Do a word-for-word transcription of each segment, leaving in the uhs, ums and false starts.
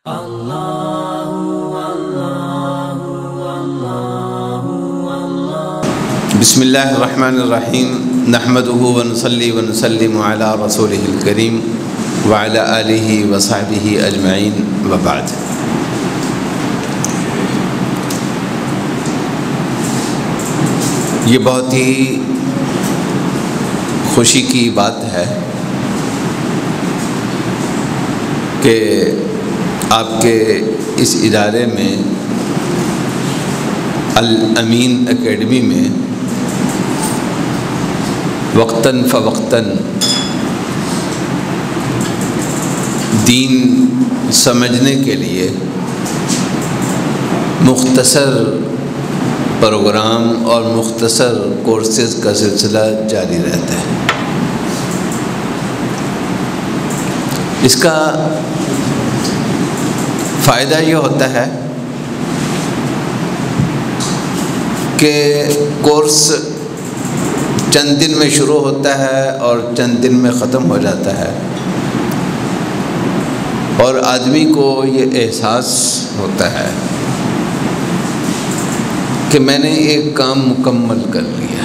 بسم اللہ الرحمن الرحیم نحمده ونصلی ونسلم علی رسولہ الکریم وعلی آلہ وصحبہ اجمعین وبعد۔ یہ بہت ہی خوشی کی بات ہے کہ آپ کے اس ادارے میں الامین اکیڈمی میں وقتاً فوقتاً دین سمجھنے کے لیے مختصر پروگرام اور مختصر کورسز کا سلسلہ جاری رہتا ہے۔ اس کا فائدہ یہ ہوتا ہے کہ کورس چند دن میں شروع ہوتا ہے اور چند دن میں ختم ہو جاتا ہے، اور آدمی کو یہ احساس ہوتا ہے کہ میں نے ایک کام مکمل کر لیا۔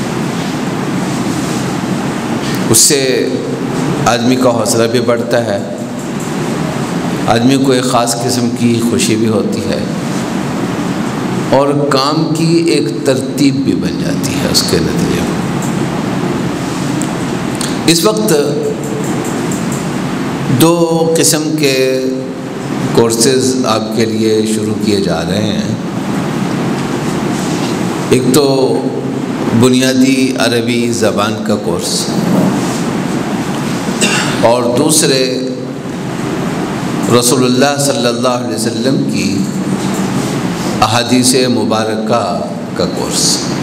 اس سے آدمی کا حوصلہ بھی بڑھتا ہے، آدمی کو ایک خاص قسم کی خوشی بھی ہوتی ہے، اور کام کی ایک ترتیب بھی بن جاتی ہے اس کے نتیجے میں۔ اس وقت دو قسم کے کورسز آپ کے لیے شروع کیے جا رہے ہیں۔ ایک تو بنیادی عربی زبان کا کورس، اور دوسرے رسول اللہ صلی اللہ علیہ وسلم کی احادیث مبارکہ کا کورس۔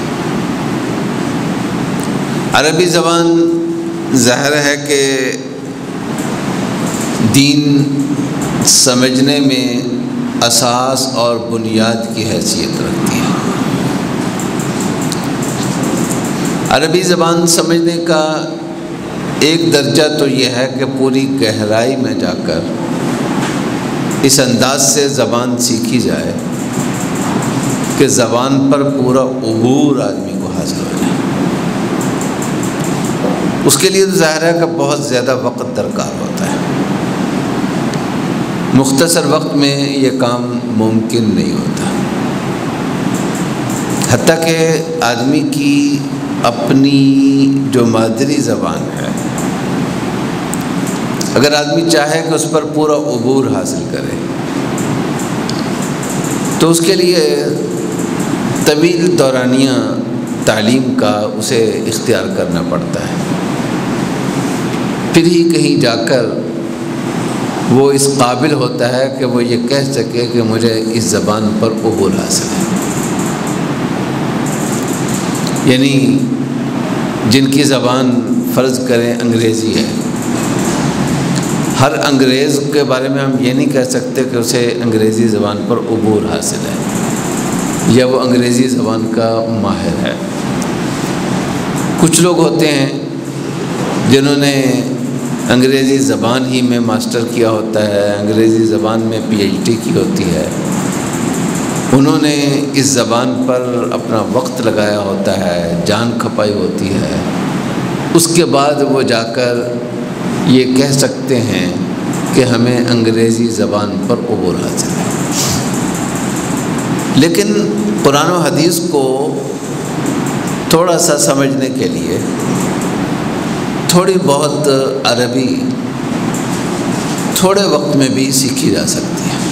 عربی زبان ظاہر ہے کہ دین سمجھنے میں اساس اور بنیاد کی حیثیت رکھتی ہے۔ عربی زبان سمجھنے کا ایک درجہ تو یہ ہے کہ پوری گہرائی میں جا کر اس انداز سے زبان سیکھی جائے کہ زبان پر پورا عبور آدمی کو حاصل ہو جائے۔ اس کے لیے ظاہر ہے کہ بہت زیادہ وقت درکار ہوتا ہے۔ مختصر وقت میں یہ کام ممکن نہیں ہوتا، حتیٰ کہ آدمی کی اپنی جو مادری زبان ہے، اگر آدمی چاہے کہ اس پر پورا عبور حاصل کرے تو اس کے لیے طویل دورانیہ تعلیم کا اسے اختیار کرنا پڑتا ہے، پھر ہی کہیں جا کر وہ اس قابل ہوتا ہے کہ وہ یہ کہہ سکے کہ مجھے اس زبان پر عبور حاصل ہے۔ یعنی جن کی زبان فرض کریں انگریزی ہے، ہر انگریز کے بارے میں ہم یہ نہیں کہہ سکتے کہ اسے انگریزی زبان پر عبور حاصل ہے یا وہ انگریزی زبان کا ماہر ہے۔ کچھ لوگ ہوتے ہیں جنہوں نے انگریزی زبان ہی میں ماسٹر کیا ہوتا ہے، انگریزی زبان میں پی ایچ ڈی کی ہوتی ہے، انہوں نے اس زبان پر اپنا وقت لگایا ہوتا ہے، جان کھپائی ہوتی ہے، اس کے بعد وہ جا کر یہ کہہ سکتے ہیں کہ ہمیں انگریزی زبان پر عبور حاصل ہے۔ لیکن قرآن و حدیث کو تھوڑا سا سمجھنے کے لیے تھوڑی بہت عربی تھوڑے وقت میں بھی سیکھی جا سکتی ہے۔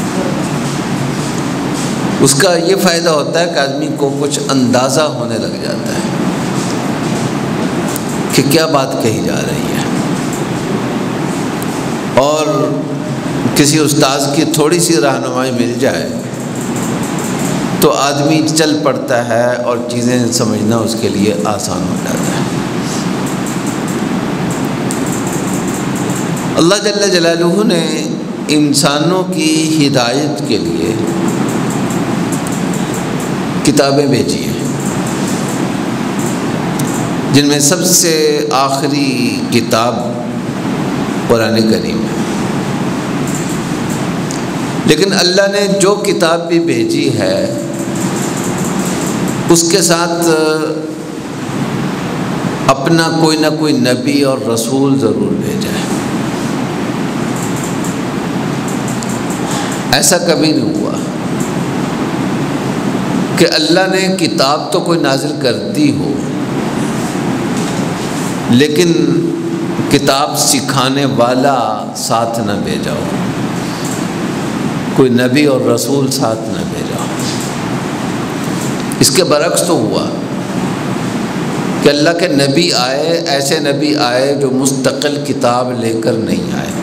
اس کا یہ فائدہ ہوتا ہے کہ آدمی کو کچھ اندازہ ہونے لگ جاتا ہے کہ کیا بات کہی جا رہی ہے، اور کسی استاذ کی تھوڑی سی رہنمائی مل جائے تو آدمی چل پڑتا ہے اور چیزیں سمجھنا اس کے لیے آسان ہو جاتا ہے۔ اللہ جل جلالہ نے انسانوں کی ہدایت کے لیے کتابیں بھیجی ہیں، جن میں سب سے آخری کتاب قرآن کریم ہے۔ لیکن اللہ نے جو کتاب بھی بھیجی ہے اس کے ساتھ اپنا کوئی نہ کوئی نبی اور رسول ضرور بھیجا ہے۔ ایسا کبھی نہیں ہوا کہ اللہ نے کتاب تو کوئی نازل کر دی ہو لیکن کتاب سکھانے والا ساتھ نہ بھیجا ہو، کوئی نبی اور رسول ساتھ نہ بھیجا ہو۔ اس کے برعکس تو ہوا کہ اللہ کے نبی آئے، ایسے نبی آئے جو مستقل کتاب لے کر نہیں آئے،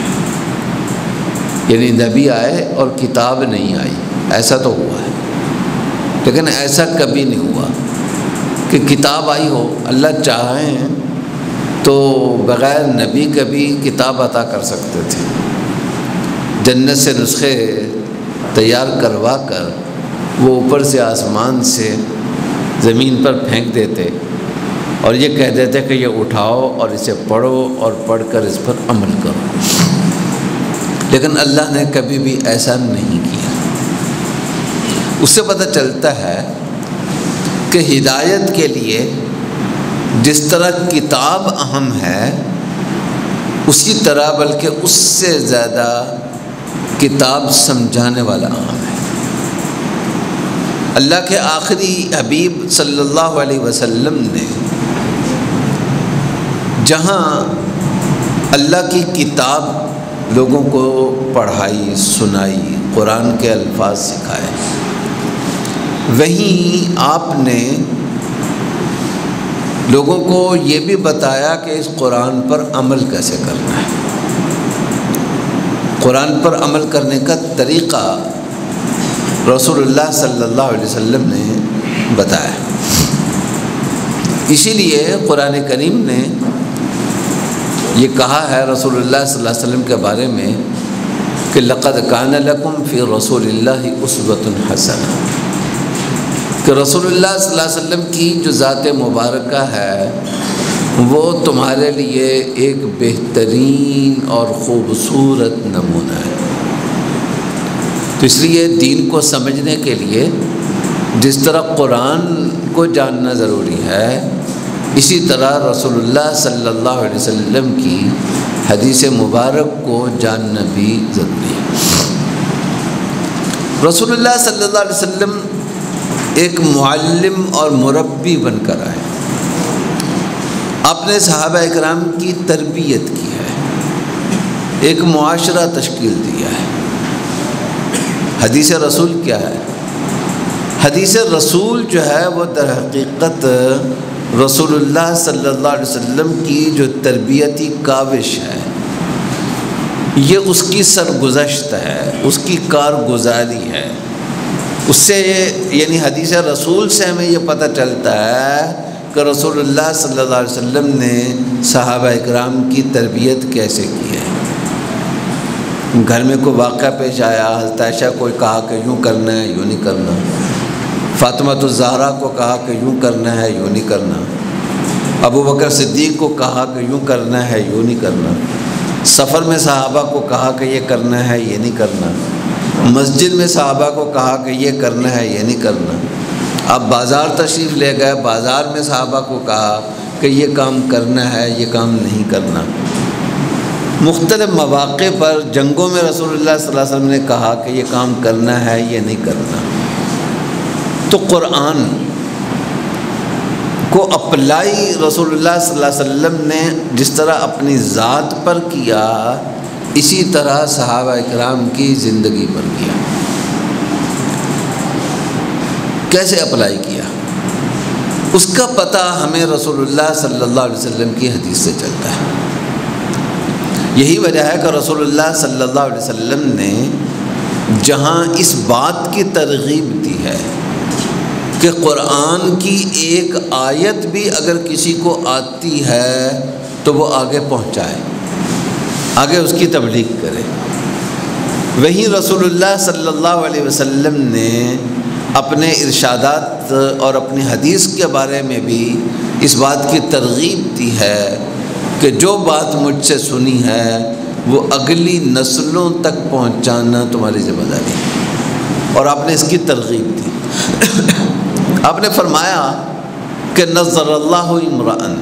یعنی نبی آئے اور کتاب نہیں آئی، ایسا تو ہوا ہے۔ لیکن ایسا کبھی نہیں ہوا کہ کتاب آئی ہو۔ اللہ چاہیں تو بغیر نبی کے بھی کتاب عطا کر سکتے تھے، جنت سے نسخے تیار کروا کر وہ اوپر سے آسمان سے زمین پر پھینک دیتے اور یہ کہہ دیتے کہ یہ اٹھاؤ اور اسے پڑھو اور پڑھ کر اس پر عمل کرو، لیکن اللہ نے کبھی بھی ایسا نہیں کیا۔ اس سے پتہ چلتا ہے کہ ہدایت کے لیے جس طرح کتاب اہم ہے اسی طرح بلکہ اس سے زیادہ کتاب سمجھانے والا اہم ہے۔ اللہ کے آخری حبیب صلی اللہ علیہ وسلم نے جہاں اللہ کی کتاب لوگوں کو پڑھائی، سنائی، قرآن کے الفاظ سکھائے، وہیں آپ نے لوگوں کو یہ بھی بتایا کہ اس قرآن پر عمل کیسے کرنا ہے۔ قرآن پر عمل کرنے کا طریقہ رسول اللہ صلی اللہ علیہ وسلم نے بتایا۔ اسی لیے قرآن کریم نے یہ کہا ہے رسول اللہ صلی اللہ علیہ وسلم کے بارے میں کہ لقد کان لکم فی رسول اللہ اسوۃ حسنہ، کہ رسول اللہ صلی اللہ علیہ وسلم کی جو ذات مبارکہ ہے وہ تمہارے لیے ایک بہترین اور خوبصورت نمونہ ہے۔ تو اس لیے دین کو سمجھنے کے لیے جس طرح قرآن کو جاننا ضروری ہے، اسی طرح رسول اللہ صلی اللہ علیہ وسلم کی حدیث مبارک کو جاننا بھی ضروری ہے۔ رسول اللہ صلی اللہ علیہ وسلم ایک معلم اور مربی بن کر آئے۔ آپ نے صحابہ اکرام کی تربیت کی ہے، ایک معاشرہ تشکیل دیا ہے۔ حدیث رسول کیا ہے؟ حدیث رسول جو ہے وہ در حقیقت رسول اللہ صلی اللہ علیہ وسلم کی جو تربیتی کاوش ہے، یہ اس کی سرگزشت ہے، اس کی کارگزاری ہے۔ اس سے یعنی حدیث رسول سے ہمیں یہ پتہ چلتا ہے کہ رسول اللہ صلی اللہ علیہ وسلم نے صحابہ اکرام کی تربیت کیسے کی ہے۔ گھر میں کوئی واقعہ پیش آیا، حضرت عائشہ کو کہا کہ یوں کرنا ہے، یوں نہیں کرنا، فاطمہ الزہرا کو کہا کہ یوں کرنا ہے، یوں نہیں کرنا، ابو بکر صدیق کو کہا کہ یوں کرنا ہے، یوں نہیں کرنا، سفر میں صحابہ کو کہا کہ یہ کرنا ہے، یہ نہیں کرنا، مسجد میں صحابہ کو کہا کہ یہ کرنا ہے، یہ نہیں کرنا، آپ بازار تشریف لے گئے، بازار میں صحابہ کو کہا کہ یہ کام کرنا ہے، یہ کام نہیں کرنا۔ مختلف مواقع پر جنگوں میں رسول اللہ صلی اللہ علیہ وسلم نے کہا کہ یہ کام کرنا ہے، یہ نہیں کرنا۔ تو قرآن کو اپلائی رسول اللہ صلی اللہ علیہ وسلم نے جس طرح اپنی ذات پر کیا، اسی طرح صحابہ اکرام کی زندگی پر کیا۔ کیسے اپلائی کیا؟ اس کا پتہ ہمیں رسول اللہ صلی اللہ علیہ وسلم کی حدیث سے چلتا ہے۔ یہی وجہ ہے کہ رسول اللہ صلی اللہ علیہ وسلم نے جہاں اس بات کی ترغیب دی ہے کہ قرآن کی ایک آیت بھی اگر کسی کو آتی ہے تو وہ آگے پہنچائے، آگے اس کی تبلیغ کرے، وہیں رسول اللہ صلی اللہ علیہ وسلم نے اپنے ارشادات اور اپنی حدیث کے بارے میں بھی اس بات کی ترغیب دی ہے کہ جو بات مجھ سے سنی ہے وہ اگلی نسلوں تک پہنچانا تمہاری ذمہ داری ہے، اور آپ نے اس کی ترغیب دی۔ آپ نے فرمایا کہ نظر اللہ امرأً،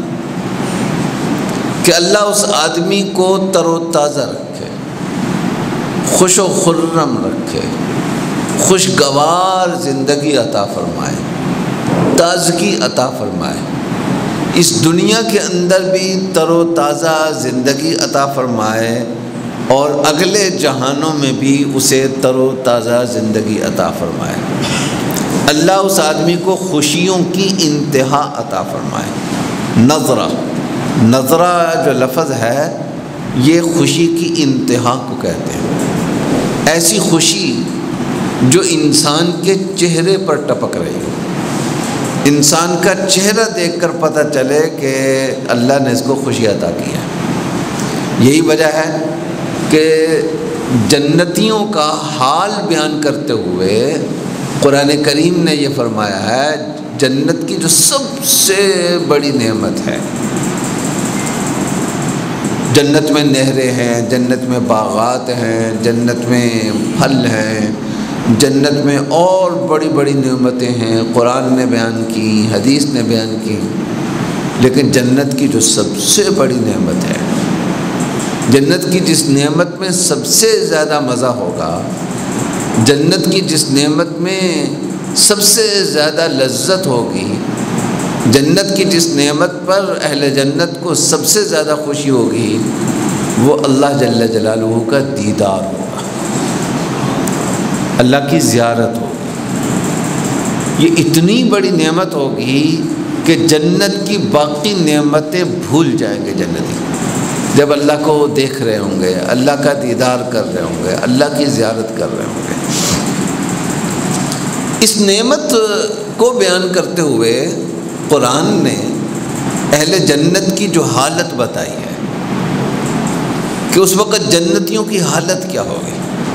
کہ اللہ اس آدمی کو تر و تازہ رکھے، خوش و خرم رکھے، خوشگوار زندگی عطا فرمائے، تازگی عطا فرمائے، اس دنیا کے اندر بھی تر و تازہ زندگی عطا فرمائے، اور اگلے جہانوں میں بھی اسے تر و تازہ زندگی عطا فرمائے۔ اللہ اس آدمی کو خوشیوں کی انتہا عطا فرمائے۔ نظرہ نظرہ جو لفظ ہے یہ خوشی کی انتہا کو کہتے ہیں، ایسی خوشی جو انسان کے چہرے پر ٹپک رہی ہو، انسان کا چہرہ دیکھ کر پتہ چلے کہ اللہ نے اس کو خوشی عطا کی ہے۔ یہی وجہ ہے کہ جنتیوں کا حال بیان کرتے ہوئے قرآن کریم نے یہ فرمایا ہے، جنت کی جو سب سے بڑی نعمت ہے، جنت میں نہریں ہیں، جنت میں باغات ہیں، جنت میں پھل ہیں، جنت میں اور بڑی بڑی نعمتیں ہیں، قرآن نے بیان کی، حدیث نے بیان کی، لیکن جنت کی جو سب سے بڑی نعمت ہے، جنت کی جس نعمت میں سب سے زیادہ مزہ ہوگا، جنت کی جس نعمت میں سب سے زیادہ لذت ہوگی، جنت کی جس نعمت پر اہل جنت کو سب سے زیادہ خوشی ہوگی، وہ اللہ جل جلالہ کا دیدار ہوگا، اللہ کی زیارت ہوگی۔ یہ اتنی بڑی نعمت ہوگی کہ جنت کی باقی نعمتیں بھول جائیں گے جنتی، جب اللہ کو دیکھ رہے ہوں گے، اللہ کا دیدار کر رہے ہوں گے، اللہ کی زیارت کر رہے ہوں گے۔ اس نعمت کو بیان کرتے ہوئے قرآن نے اہل جنت کی جو حالت بتائی ہے کہ اس وقت جنتیوں کی حالت کیا ہوگی،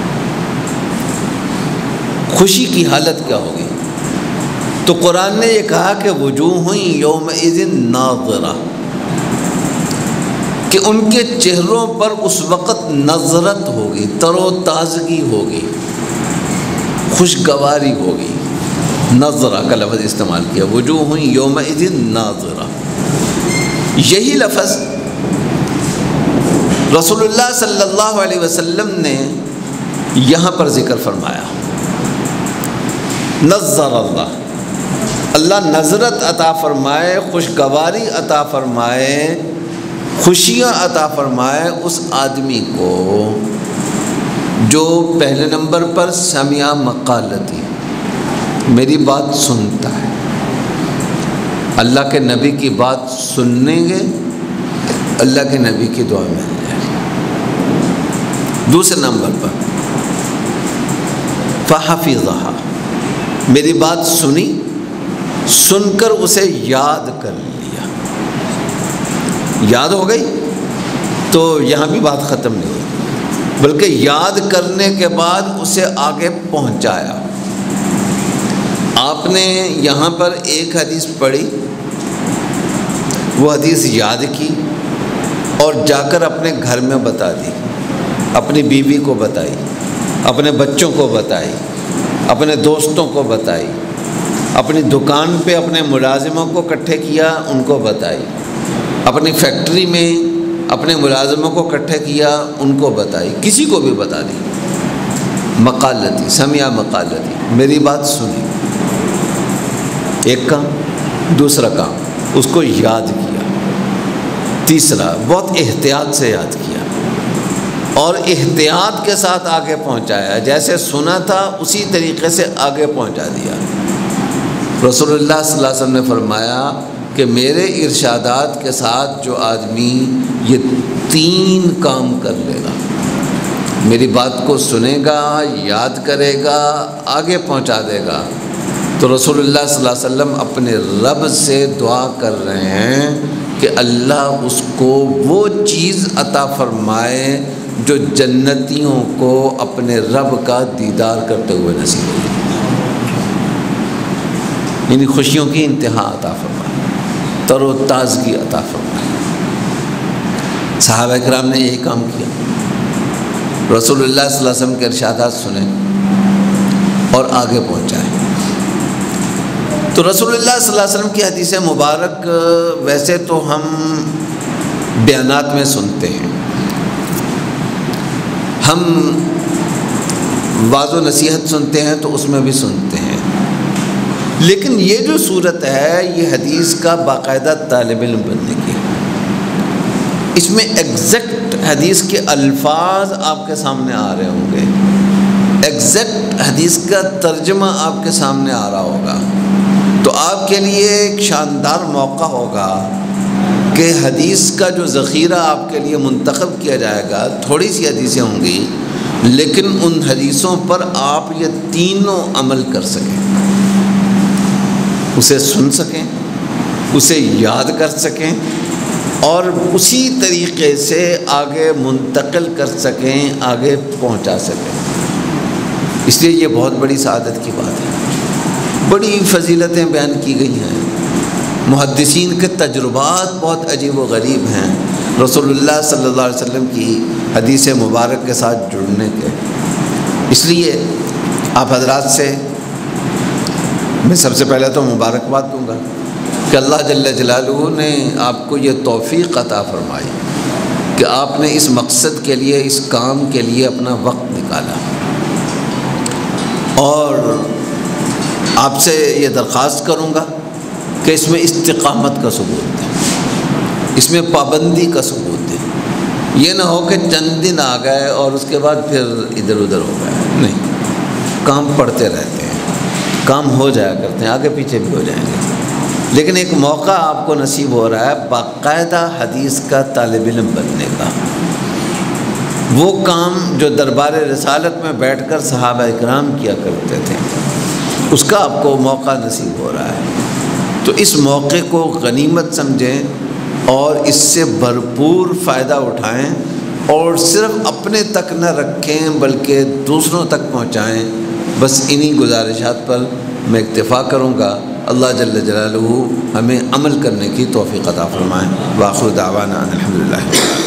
خوشی کی حالت کیا ہوگی، تو قرآن نے یہ کہا کہ وجوہ یومئذ ناظرہ، کہ ان کے چہروں پر اس وقت نظرت ہوگی، تر و تازگی ہوگی، خوشگواری ہوگی۔ نظرہ کا لفظ استعمال کیا، وجوہ یومئذ ناظرہ۔ یہی لفظ رسول اللہ صلی اللہ علیہ وسلم نے یہاں پر ذکر فرمایا، نظر اللہ، اللہ نظرت عطا فرمائے، خوشگواری عطا فرمائے، خوشیاں عطا فرمائے اس آدمی کو جو پہلے نمبر پر سمع مقالتی، میری بات سنتا ہے، اللہ کے نبی کی بات سنیں گے، اللہ کے نبی کی دعا مل جائے گی۔ دوسرے نمبر پر فحفظھا، میری بات سنی، سن کر اسے یاد کر لیا، یاد ہو گئی تو یہاں بھی بات ختم نہیں ہوئی، بلکہ یاد کرنے کے بعد اسے آگے پہنچایا۔ آپ نے یہاں پر ایک حدیث پڑھی، وہ حدیث یاد کی اور جا کر اپنے گھر میں بتا دی، اپنی بیوی کو بتائی، اپنے بچوں کو بتائی، اپنے دوستوں کو بتائی، اپنی دکان پہ اپنے ملازموں کو اکٹھے کیا، ان کو بتائی، اپنی فیکٹری میں اپنے ملازموں کو اکٹھے کیا، ان کو بتائی، کسی کو بھی بتا دی۔ مقالتی، سمع مقالتی، میری بات سنی، ایک کام۔ دوسرا کام، اس کو یاد کیا۔ تیسرا، بہت احتیاط سے یاد کیا اور احتیاط کے ساتھ آگے پہنچایا، جیسے سنا تھا اسی طریقے سے آگے پہنچا دیا۔ رسول اللہ صلی اللہ علیہ وسلم نے فرمایا کہ میرے ارشادات کے ساتھ جو آدمی یہ تین کام کر لے گا، میری بات کو سنے گا، یاد کرے گا، آگے پہنچا دے گا، تو رسول اللہ صلی اللہ علیہ وسلم اپنے رب سے دعا کر رہے ہیں کہ اللہ اس کو وہ چیز عطا فرمائے جو جنتیوں کو اپنے رب کا دیدار کرتے ہوئے نصیب ہو، یعنی خوشیوں کی انتہا عطا فرمائے، تر و تازگی عطا فرمائے۔ صحابہ کرام نے یہی کام کیا۔ رسول اللہ صلی اللہ علیہ وسلم کے ارشادات سنیں اور آگے پہنچائیں۔ تو رسول اللہ صلی اللہ علیہ وسلم کی حدیث مبارک ویسے تو ہم بیانات میں سنتے ہیں، ہم واعظ و نصیحت سنتے ہیں تو اس میں بھی سنتے ہیں، لیکن یہ جو صورت ہے یہ حدیث کا باقاعدہ طالب علم بننے کی، اس میں ایگزیکٹ حدیث کے الفاظ آپ کے سامنے آ رہے ہوں گے، ایگزیکٹ حدیث کا ترجمہ آپ کے سامنے آ رہا ہوگا، تو آپ کے لیے ایک شاندار موقع ہوگا کہ حدیث کا جو ذخیرہ آپ کے لیے منتخب کیا جائے گا، تھوڑی سی حدیثیں ہوں گی لیکن ان حدیثوں پر آپ یہ تینوں عمل کر سکیں، اسے سن سکیں، اسے یاد کر سکیں اور اسی طریقے سے آگے منتقل کر سکیں، آگے پہنچا سکیں۔ اس لیے یہ بہت بڑی سعادت کی بات ہے، بڑی فضیلتیں بیان کی گئی ہیں، محدثین کے تجربات بہت عجیب و غریب ہیں رسول اللہ صلی اللہ علیہ وسلم کی حدیث مبارک کے ساتھ جڑنے کے۔ اس لیے آپ حضرات سے میں سب سے پہلے تو مبارکباد دوں گا کہ اللہ جل جلالہ نے آپ کو یہ توفیق عطا فرمائی کہ آپ نے اس مقصد کے لیے، اس کام کے لیے اپنا وقت نکالا، اور آپ سے یہ درخواست کروں گا کہ اس میں استقامت کا ثبوت دیں، اس میں پابندی کا ثبوت دیں، یہ نہ ہو کہ چند دن آ گئے اور اس کے بعد پھر ادھر ادھر ہو گئے، نہیں، کام پڑھتے رہتے ہیں، کام ہو جایا کرتے ہیں، آگے پیچھے بھی ہو جائیں گے، لیکن ایک موقع آپ کو نصیب ہو رہا ہے باقاعدہ حدیث کا طالب علم بننے کا، وہ کام جو دربار رسالت میں بیٹھ کر صحابہ اکرام کیا کرتے تھے، اس کا آپ کو موقع نصیب ہو رہا ہے۔ تو اس موقع کو غنیمت سمجھیں اور اس سے بھرپور فائدہ اٹھائیں، اور صرف اپنے تک نہ رکھیں بلکہ دوسروں تک پہنچائیں۔ بس انہی گزارشات پر میں اکتفا کروں گا۔ اللہ جل جلالہ ہمیں عمل کرنے کی توفیق عطا فرمائیں۔ وآخر دعوانا ان الحمدللہ۔